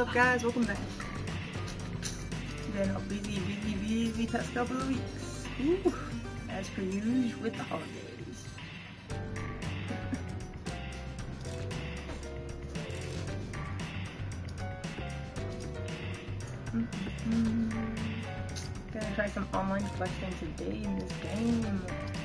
up, guys? Welcome back. Been a busy past couple of weeks. Ooh, as per usual with the holidays. Gonna try some online questing today in this game.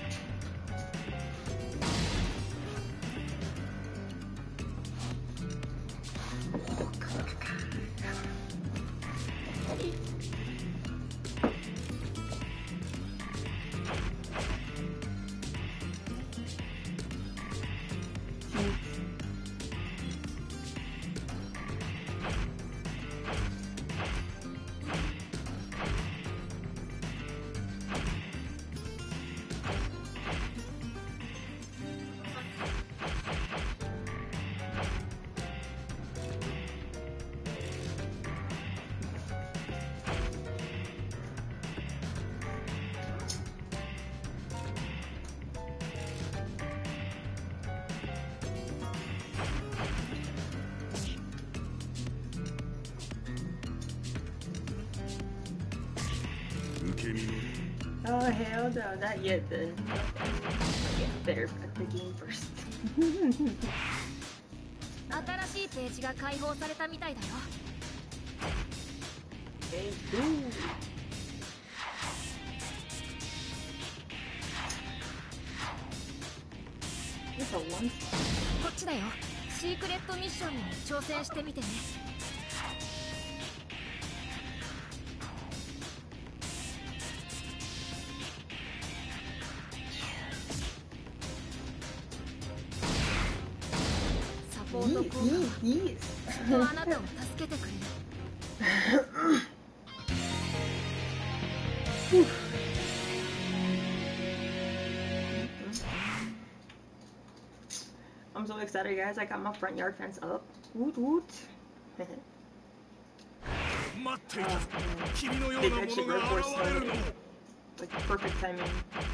Oh hell no, not yet then. I'll get better at the game first. 新しいページが開放されたみたいだよ。こっちだよ。シークレットミッションに挑戦してみてね。サポートコーナーはあなたを助けてくれる。 I'm so excited, guys. I got my front yard fence up. Woot woot. It actually broke for snow. Like perfect timing.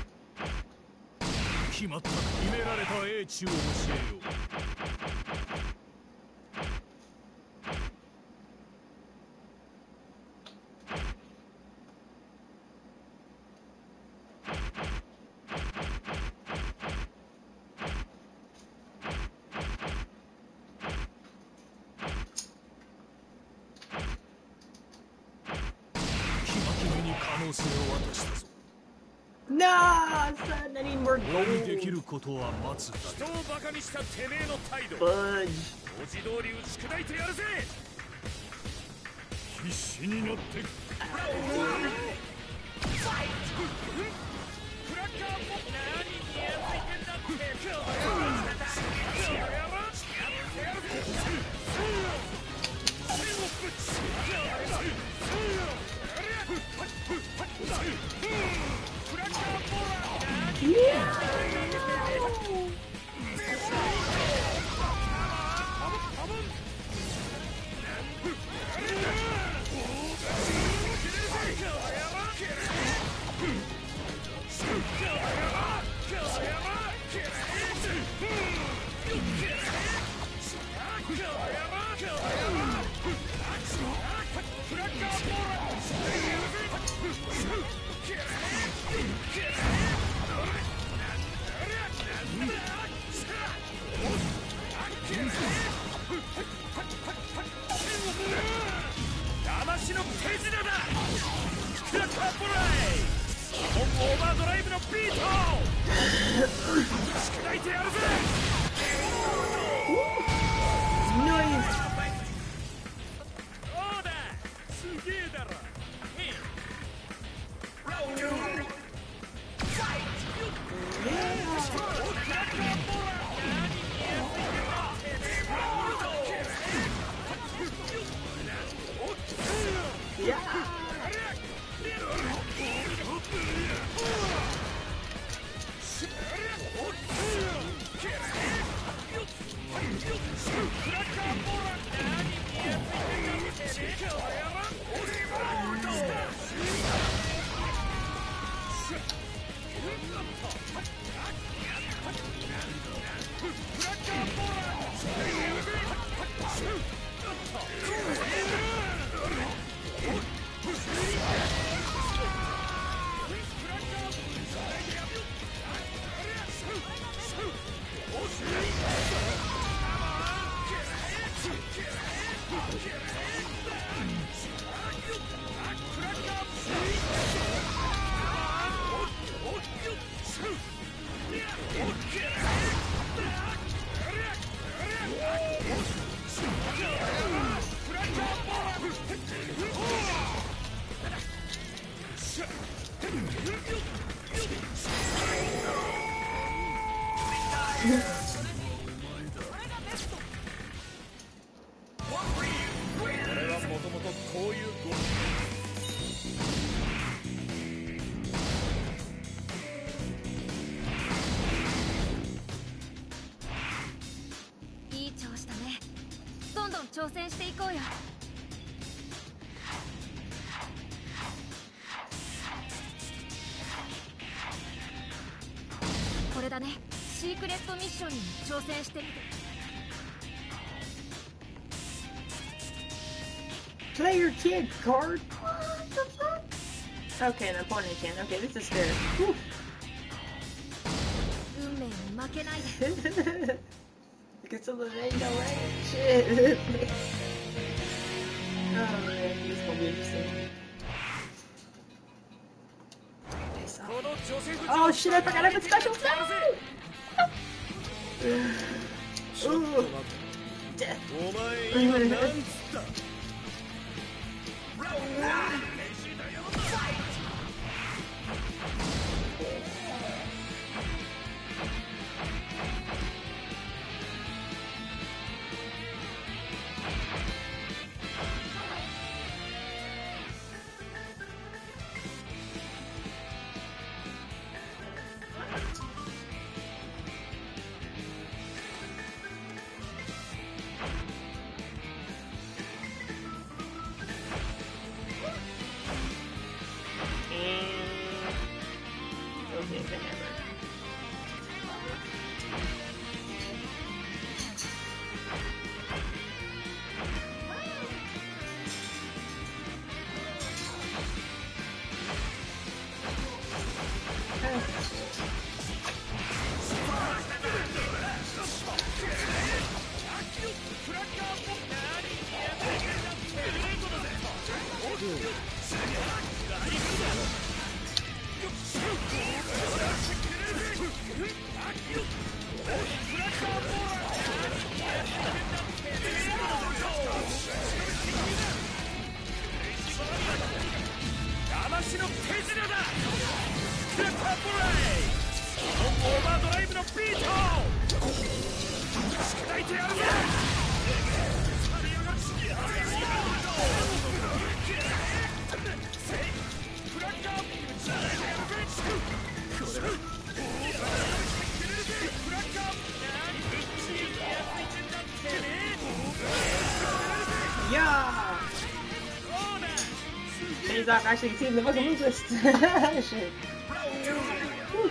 決まった。決められた英知を教えよう。 No, son, I need more gold. Fudge. 俺はもともとこういういい調子だね。どんどん挑戦していこうよ。これだね。シークレットミッションにも挑戦してみて。 Play your kid card. What the fuck? Okay, an opponent can. Okay, this is fair. Whew. 運命に負けないで。 Because of the ain't no way. Shit. Oh man, this is gonna be interesting. Oh shit, I forgot I have a special sound! Ooh. Death. Yeah! He's not actually seen the fucking move list. Shit. Whew.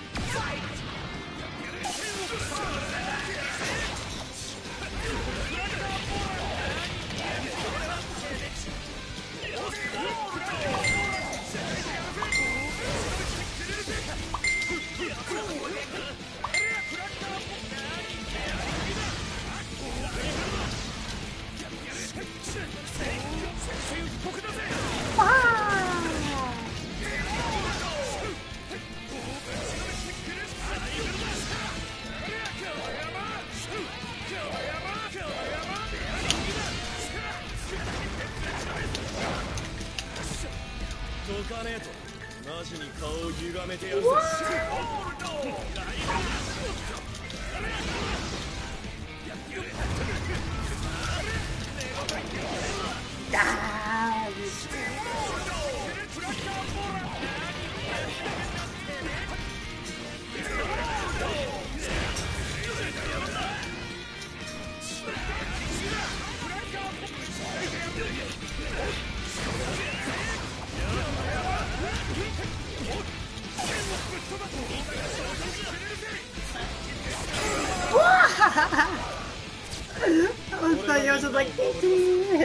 I was funny, I was just like, shit.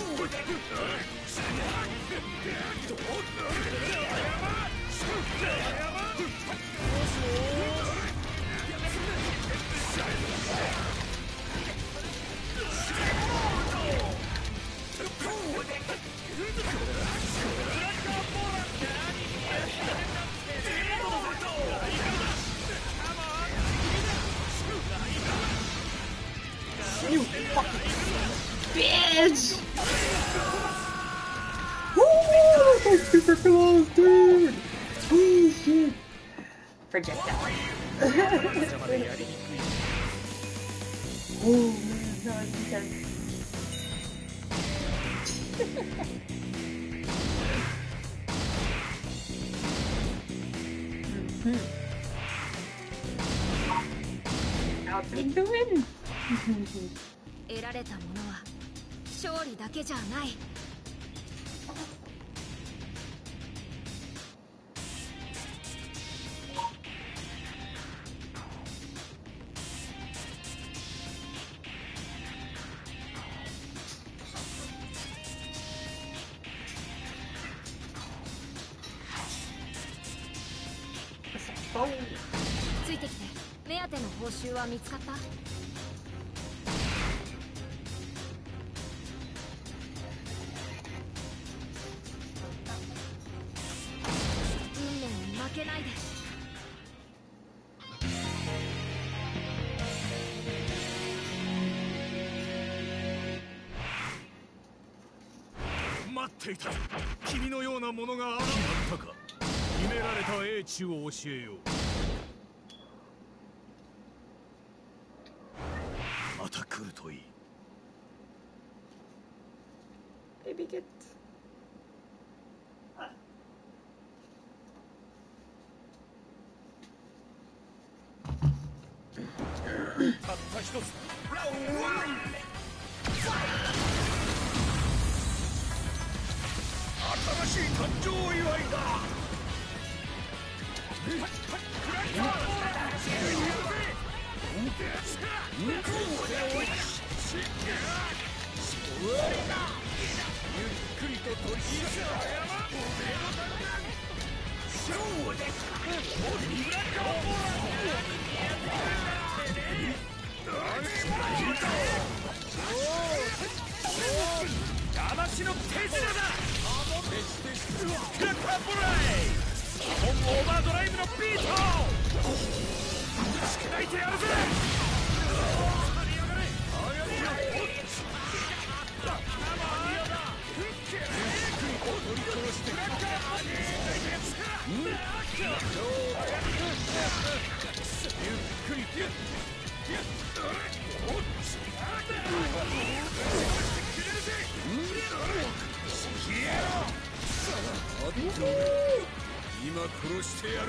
You fucking bitch! Woo! So super close, dude! Holy shit! Projectile. Oh man, that was intense. I'll take the win! 得られたものは勝利だけじゃない。ついてきて。目当ての報酬は見つかった？運命に負けないで。 待っていた。君のようなものが現れたか。秘められた英知を教えよう。また来るといい。 Baby get. たった一つ。新しい誕生祝いだ。ゆっくりと取り入れせ。魂の手品だ。クラッカーボライ。本オーバードライブのビート。砕いてやるぜ。今殺してやる。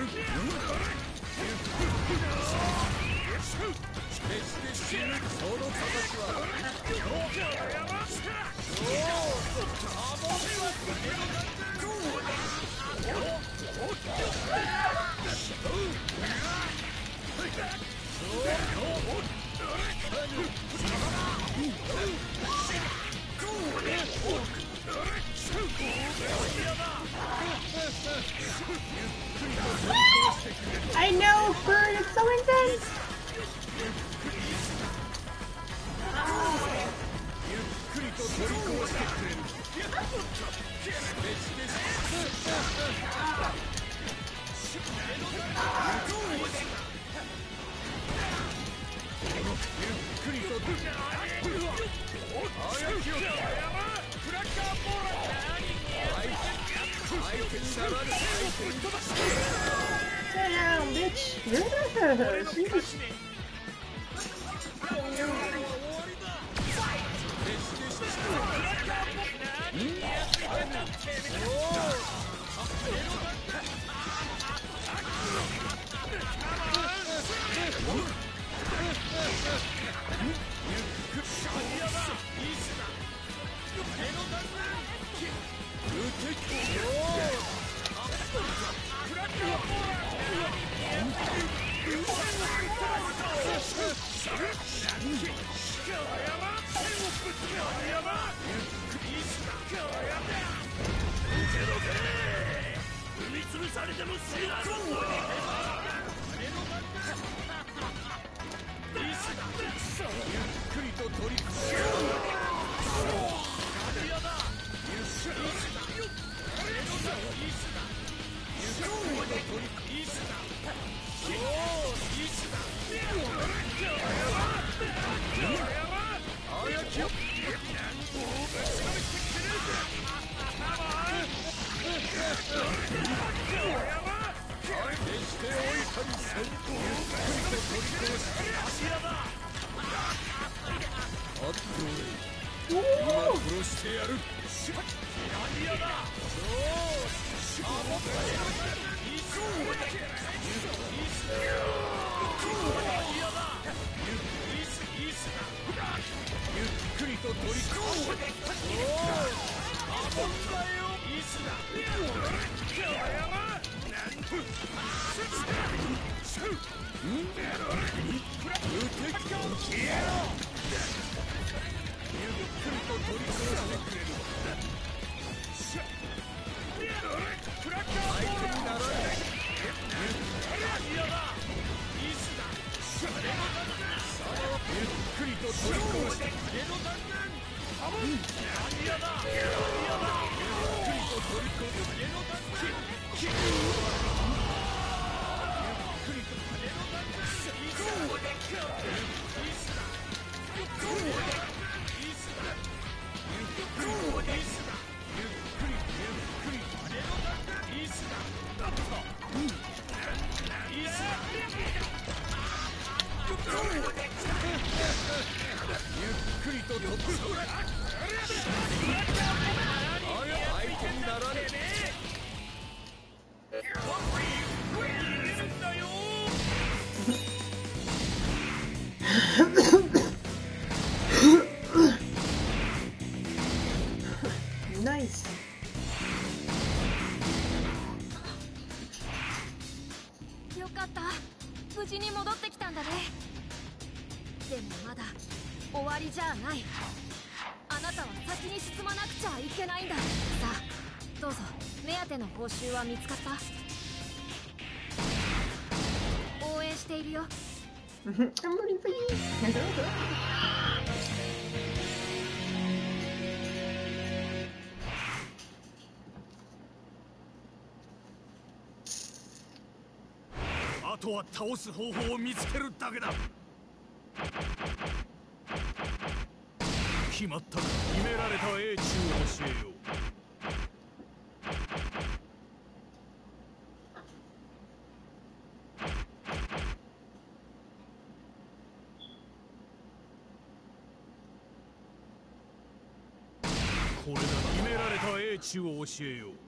決して死ぬ。その形は I know, Bird, it's so intense! Sit down, bitch! Sheesh. 誰でも死なずゆっくりと取り組むナイス。 よかった、無事に戻ってきたんだね。でもまだ終わりじゃない。あなたは先に進まなくちゃいけないんだ。さあどうぞ。目当ての報酬は見つかった？応援しているよ。 I'm rooting for you. あとは倒す方法を見つけるだけだ。決まったか。決められた英知を教えよう。これだな。決められた英知を教えよう。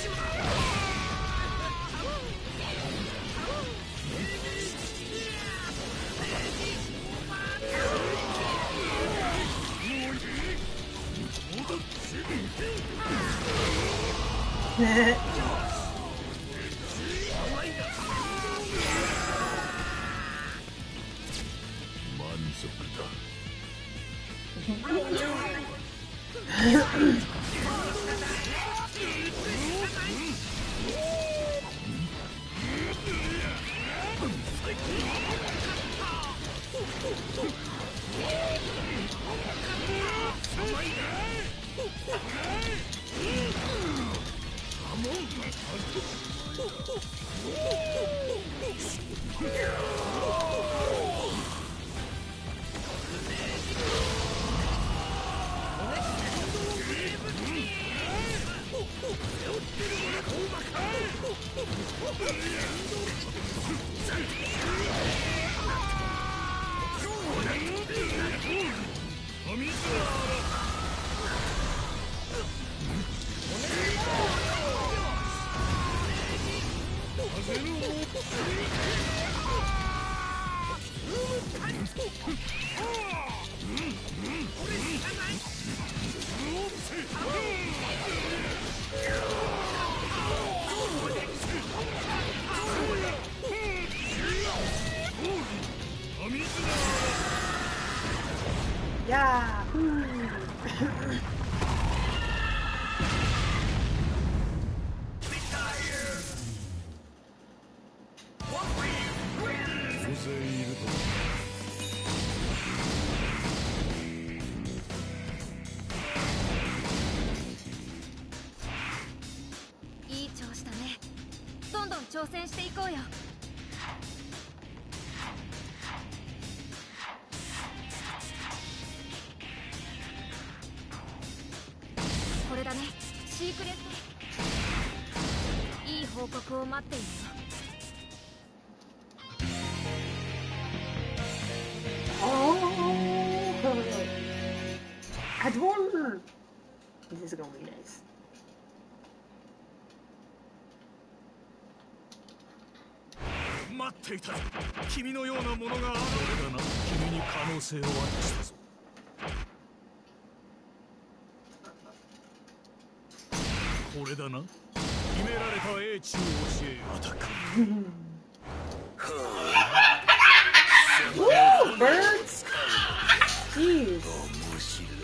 ね満足だ。 やー大勢いると。 いい調子だね。どんどん挑戦していこうよ。これだね、シークレット。いい報告を待っているよ。 Adore! This is gonna be nice. 待っていた。君のようなものがある。これだな。君に可能性を渡したぞ。これだな。決められた英知を教えよ。アタック。 Woo! Birds! Jeez. 面白い。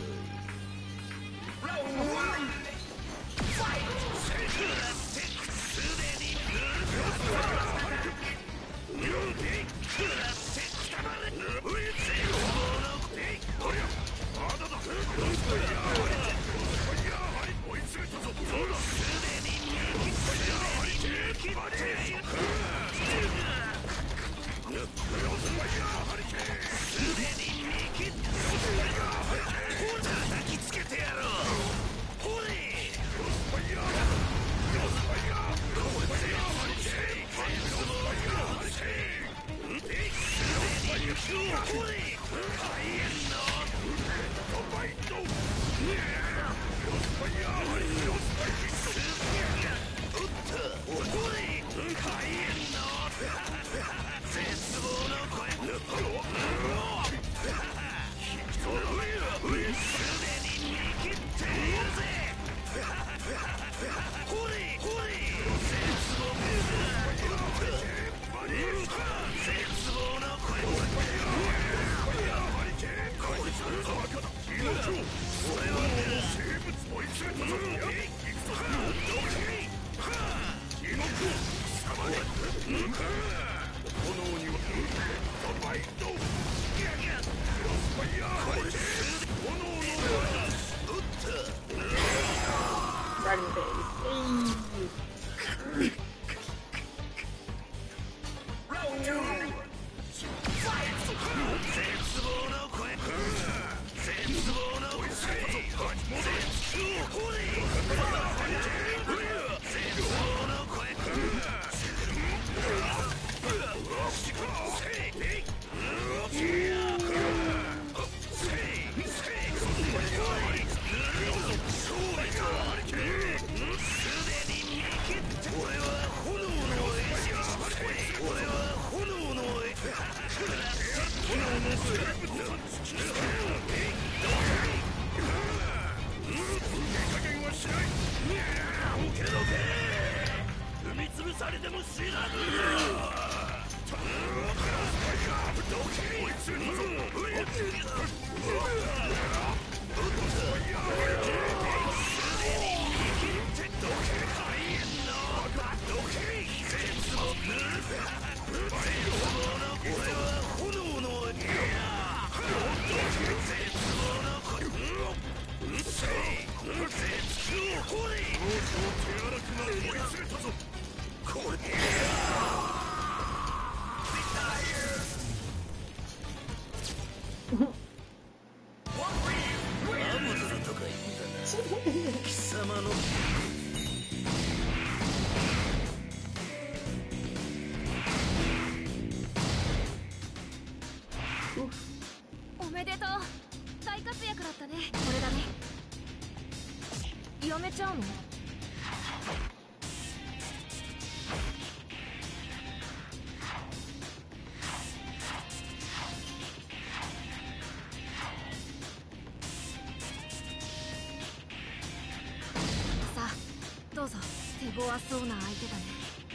Dragon Phase. Hey. されても知らぬこいつに貴様のおめでとう。大活躍だったね。これだね。やめちゃうの？さあどうぞ。手強そうな相手だね。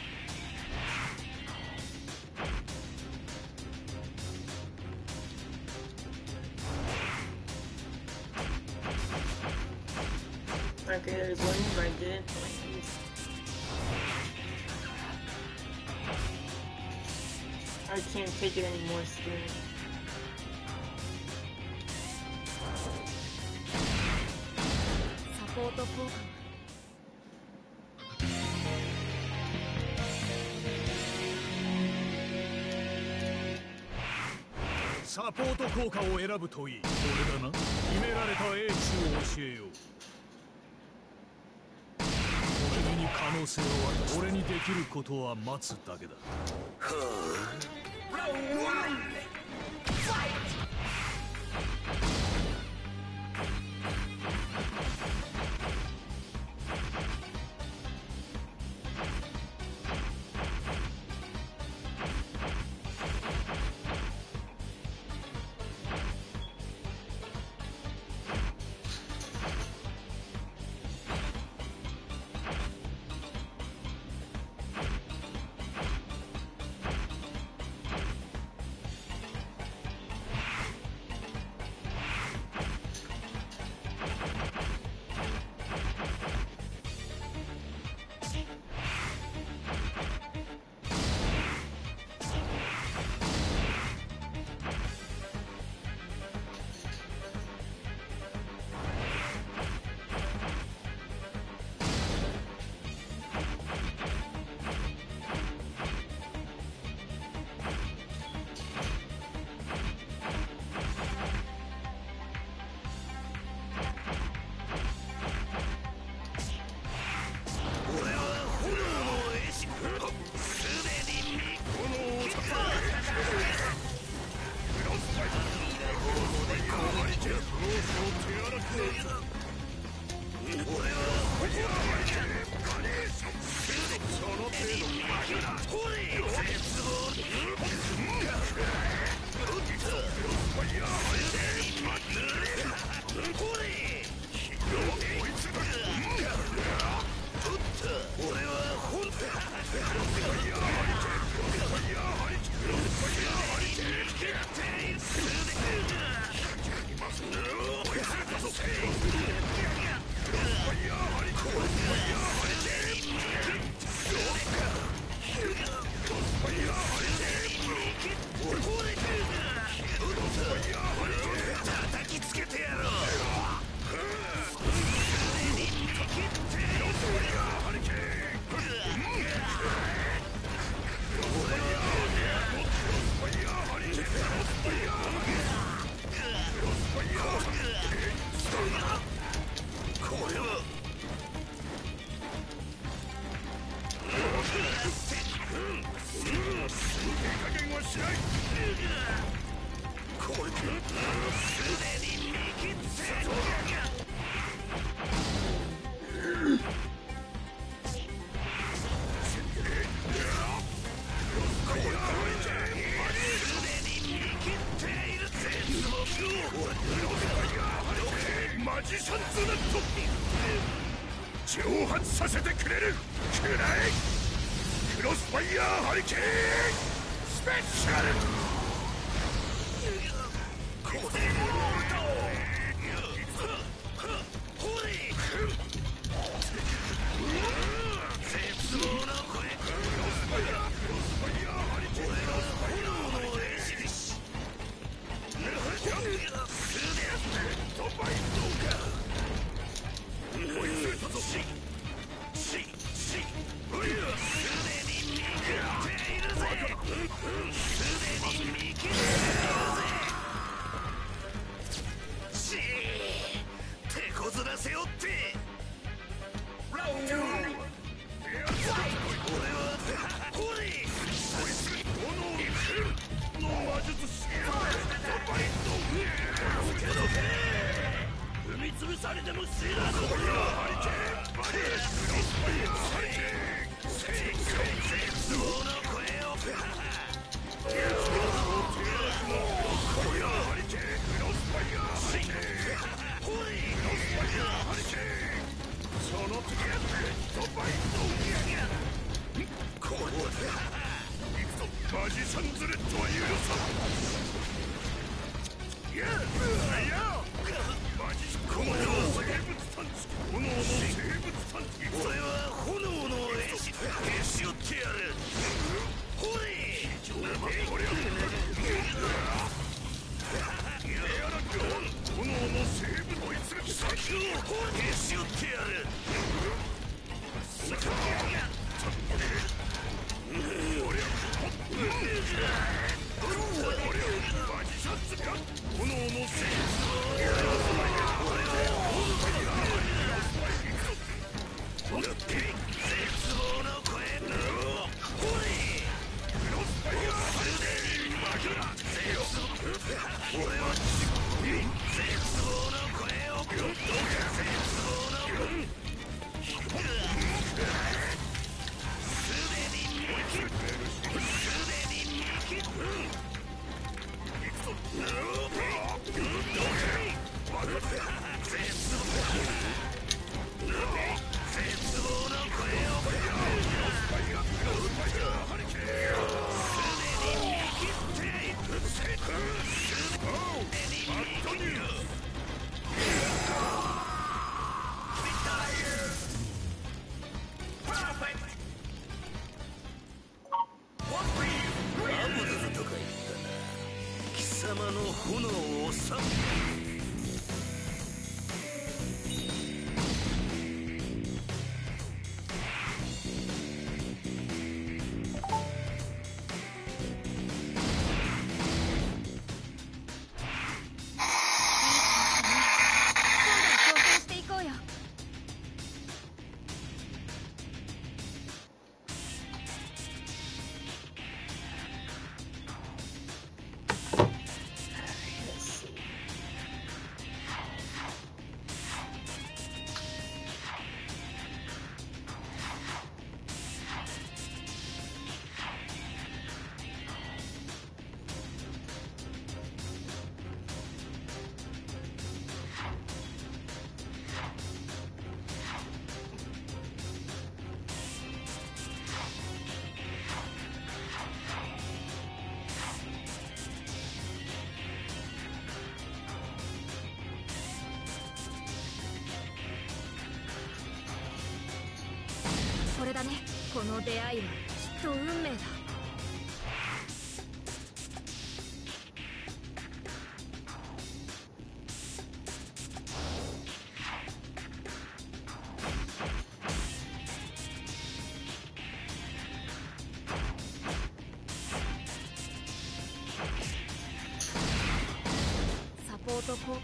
Okay, there's one move I didn't like. I can't take it anymore, Skin. Support 効果。 サポート効果を選ぶといい。これだな。決められた英知を教えよう。君に可能性を渡す。俺にできることは待つだけだ。マジシャンズナット蒸発させてくれるくらいクロスファイヤーハリケーンスペシャルコデモードホリ絶望の声クロスファイヤーハリケーン炎のエシリシドバイドーカ追いついたぞすでに見切っているぜすでに見切っているぜ手こずらせよってラウンド俺はホリこいつ炎の魔術師ドバイドーカ踏み潰されても知らずハリケーンバリアスクロスファイヤーハリケーン絶望の声をハリケーンクロスファイヤーハリケーンホリークロスファイヤーハリケーンその時ドバイドこうだ行くぞマジシャンズレッドは許さんいやマジシャンこの世は生物探知炎の生物探知俺は炎の絵師へし折ってやるホリー炎の生物こいつが先をへし折ってやるマジシャンズか炎の生物絶望の声ホリークロスファイヤーすでに負けら俺は絶望の声を絶望の声すでに見切る行くぞ絶望の声をクロスファイヤーハリケーンすでに見切っているすでに見切るアブズとか言ったな貴様の炎を収めこれだね。この出会いはきっと運命だ。サポート効果。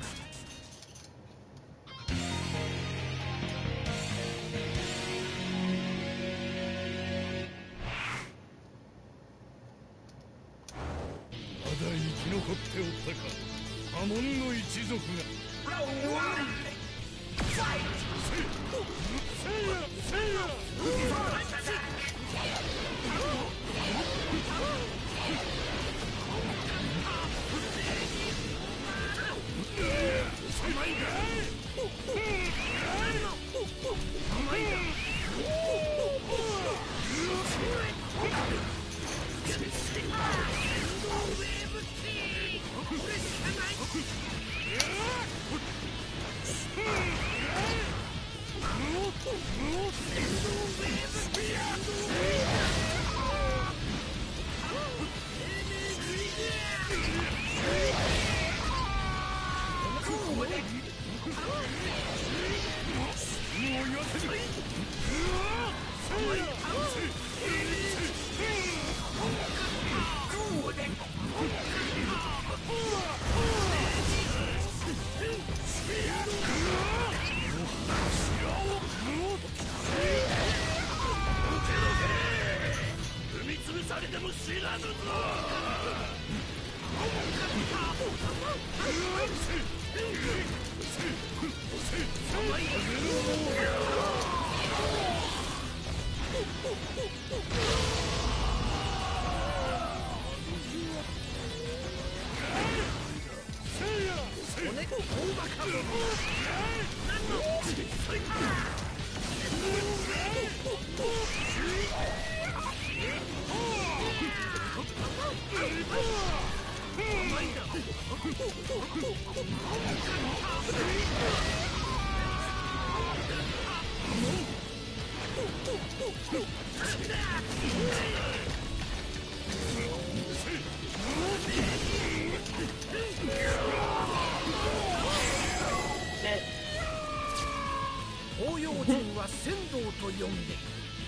まだ生き残っておったか。波紋の一族が。 踏み潰されても知らぬぞ。 東洋人は仙道と呼んで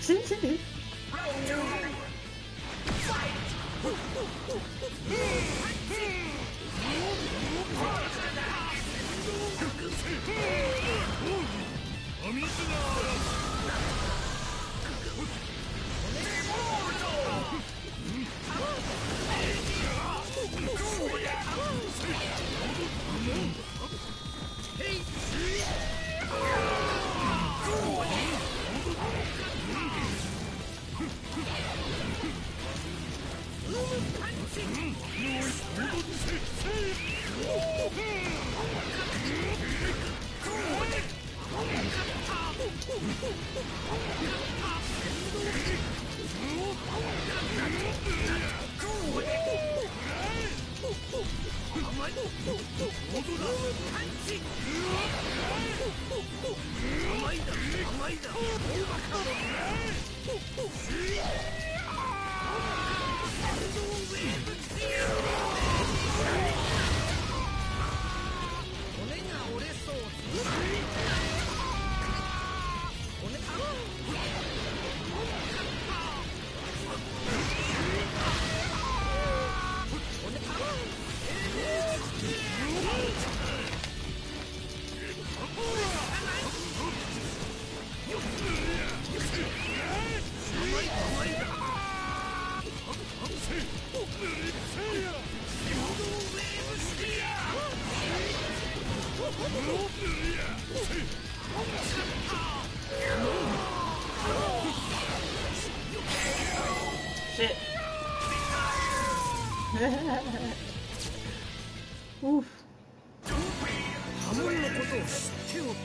Oof. 波紋のことを知っておった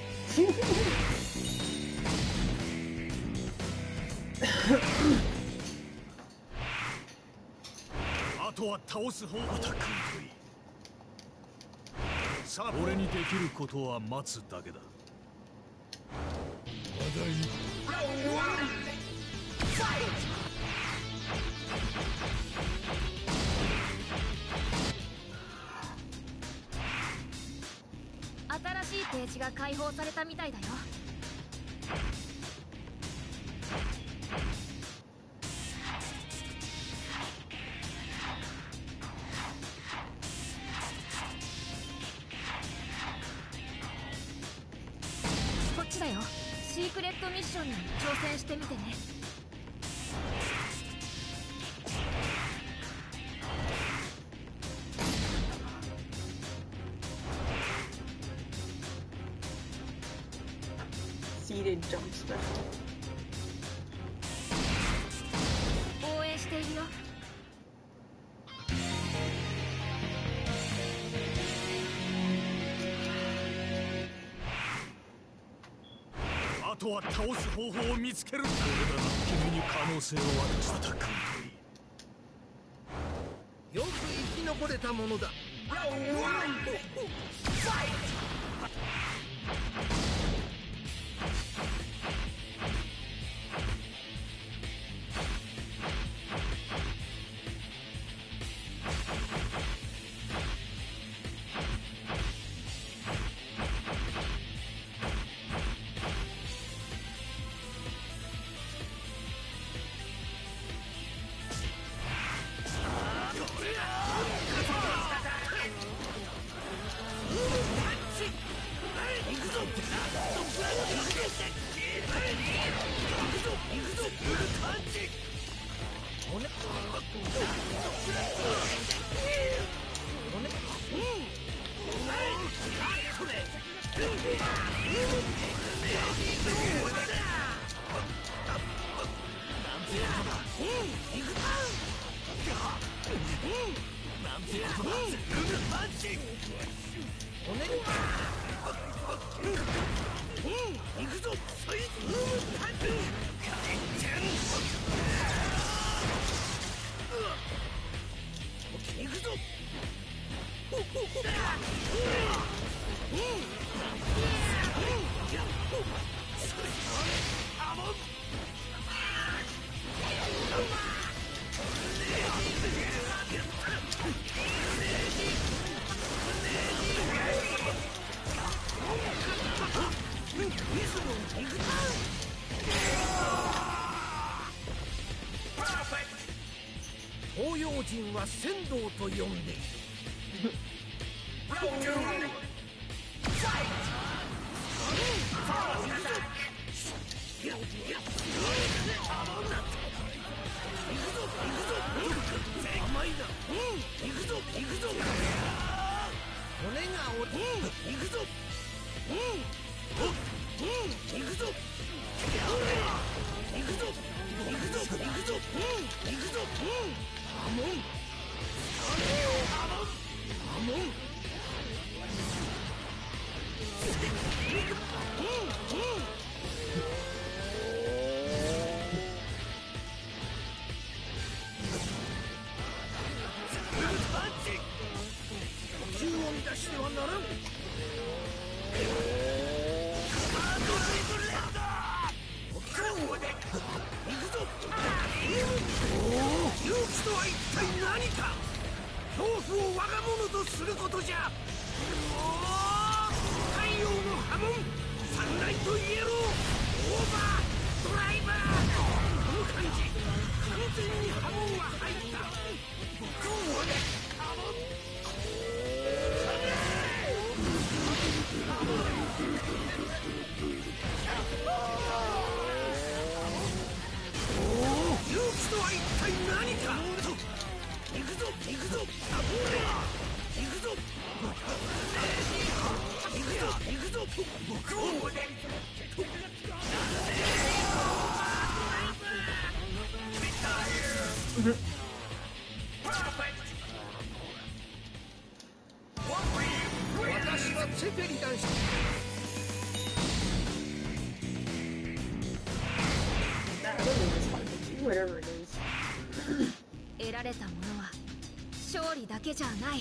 。あとは倒す方アタックに来い。さあ俺にできることは待つだけだ。話題に新しいページが開放されたみたいだよ。こっちだよ。シークレットミッションに挑戦してみてね。 Seated jump special. 応援しているよ。 あとは倒す方法を見つける。俺だな、君に可能性を渡したタックに来い。よく生き残れたものだ。 東洋人は仙道と呼んでいる。私はセフェリ男子。 Whatever it is. 得られたものは勝利だけじゃない。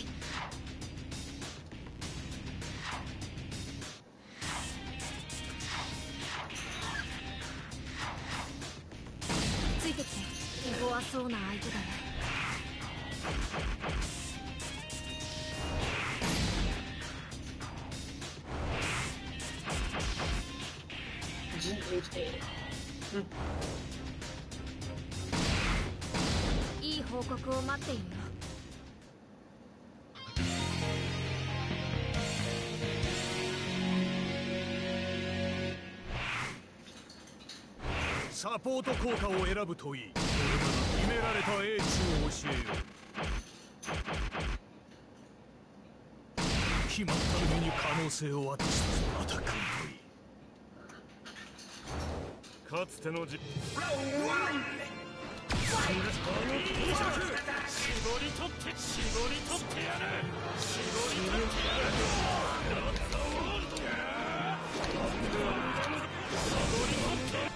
ついてきて。弱そうな相手だね。いい報告を待っているよ。 サポート効果を選ぶといい。決められた英知を教えよう。決まった君に可能性を渡したアタックといい。かつての絞り取ってやる。絞り取ってやる。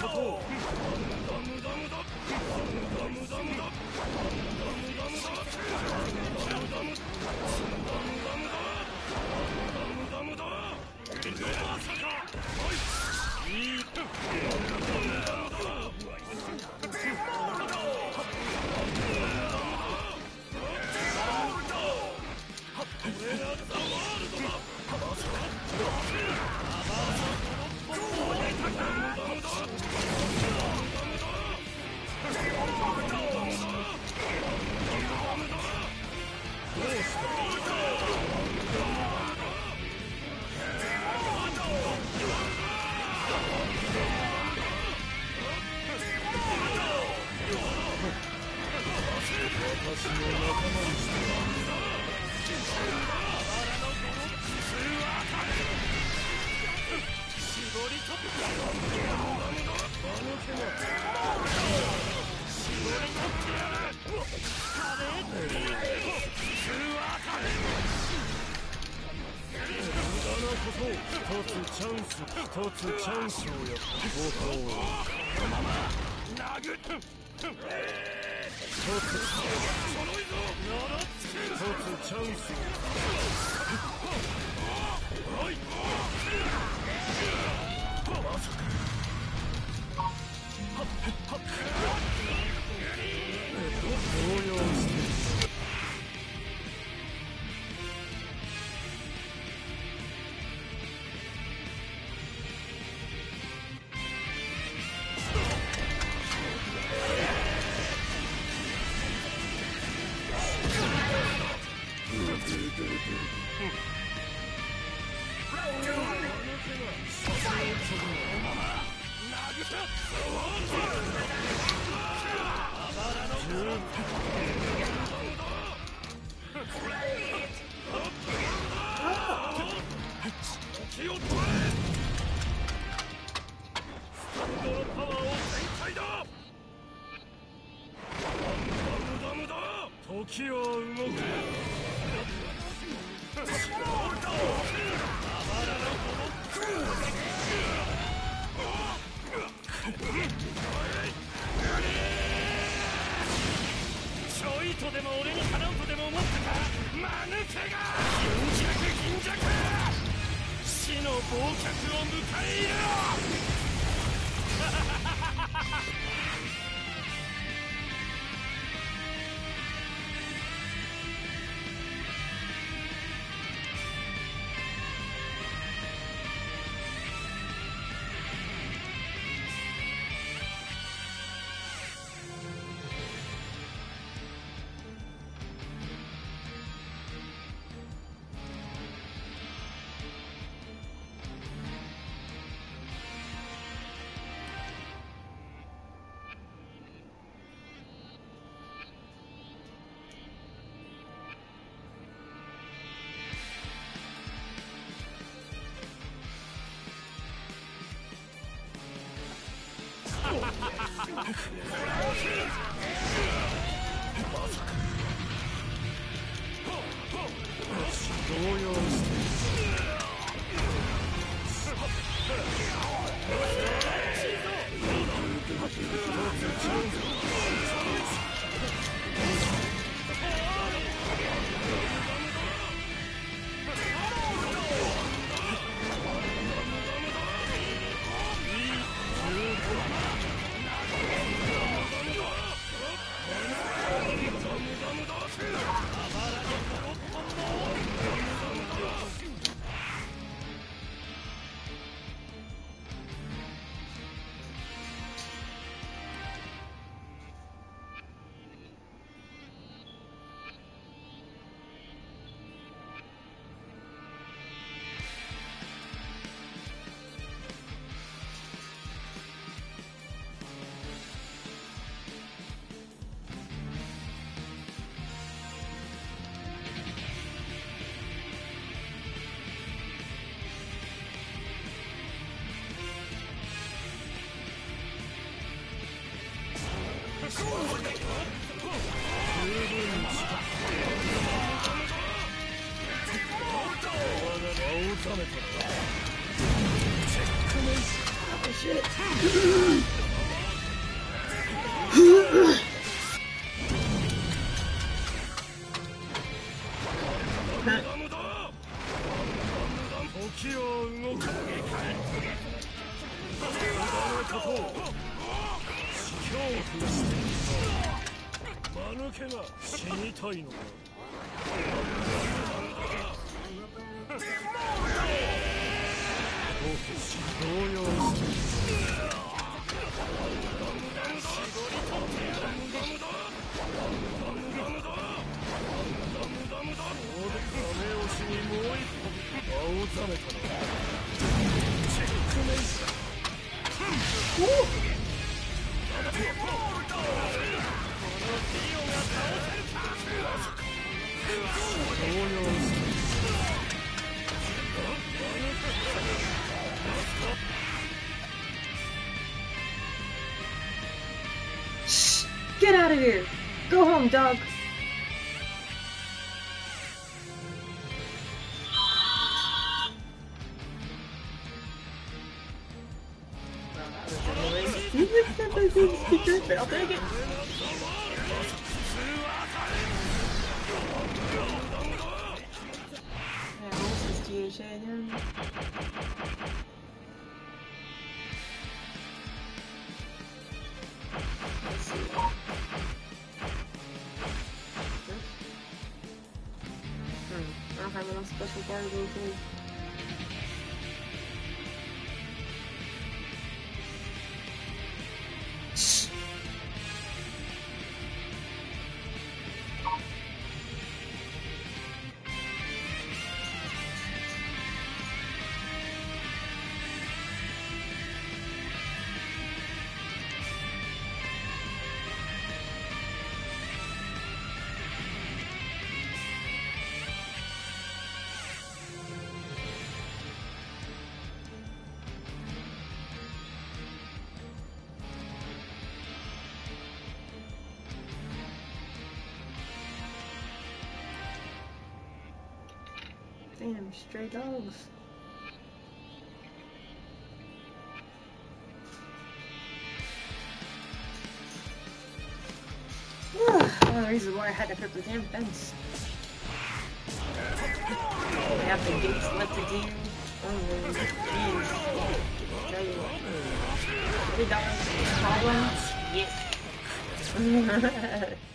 チャンスをやってこのまま殴っ一つチャンスをまさか動揺してる。時を動くちょいとでも俺にかなうとでも思ったかマヌケが貧弱死の忘却を迎え入れろ shit. Shh! Get out of here! Go home, dog! I'll take it! I don't have enough special cargo too. Damn, stray dogs. One of the reasons why I had to put the damn fence. I have the gates left to do. Oh, jeez. Tell you what. Stray dogs, problem? Yes.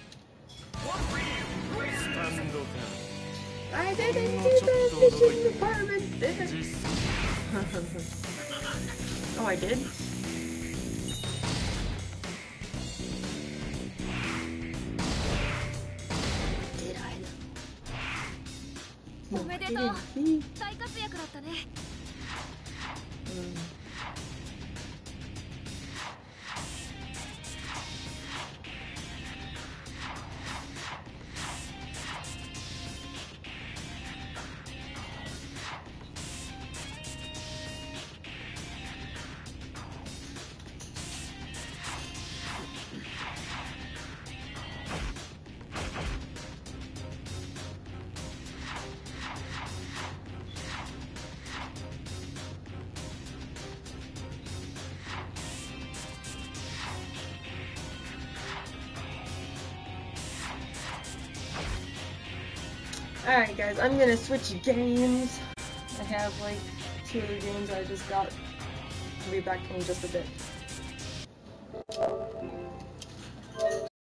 I didn't do the fishing department there. Oh, I did? Did I? おめでとう。大活躍だったね。 Alright guys, I'm gonna switch games. I have like 2 other games I just got. I'll be back in just a bit.